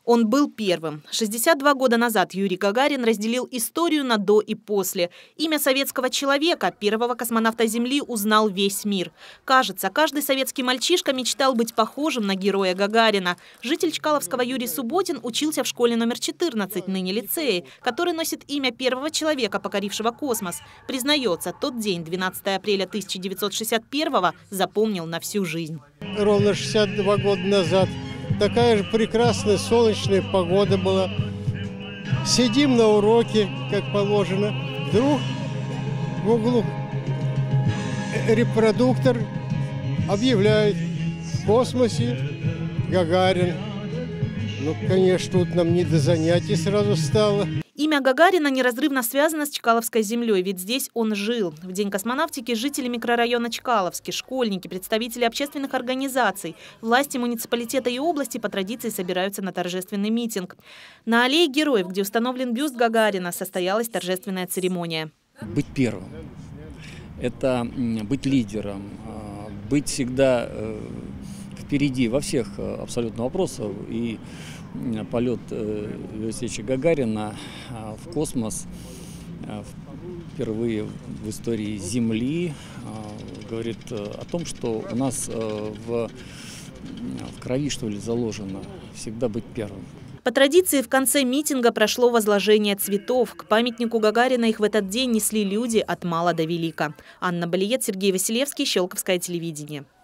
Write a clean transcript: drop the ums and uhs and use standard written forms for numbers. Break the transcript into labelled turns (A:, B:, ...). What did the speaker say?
A: Он был первым. 62 года назад Юрий Гагарин разделил историю на «до» и «после». Имя советского человека, первого космонавта Земли, узнал весь мир. Кажется, каждый советский мальчишка мечтал быть похожим на героя Гагарина. Житель Чкаловского Юрий Субботин учился в школе номер 14, ныне лицее, который носит имя первого человека, покорившего космос. Признается, тот день, 12 апреля 1961-го, запомнил на всю жизнь.
B: Ровно 62 года назад такая же прекрасная солнечная погода была. Сидим на уроке, как положено. Вдруг в углу репродуктор объявляет: в космосе Гагарин. Ну, конечно, тут нам не до занятий сразу стало.
A: Имя Гагарина неразрывно связано с Чкаловской землей, ведь здесь он жил. В день космонавтики жители микрорайона Чкаловский, школьники, представители общественных организаций, власти муниципалитета и области по традиции собираются на торжественный митинг. На аллее Героев, где установлен бюст Гагарина, состоялась торжественная церемония.
C: Быть первым – это быть лидером, быть всегда впереди во всех абсолютно вопросах. И полет Юрия Гагарина в космос впервые в истории Земли говорит о том, что у нас в крови, что ли, заложено всегда быть первым.
A: По традиции в конце митинга прошло возложение цветов. К памятнику Гагарина их в этот день несли люди от мала до велика. Анна Балиет, Сергей Василевский, Щелковское телевидение.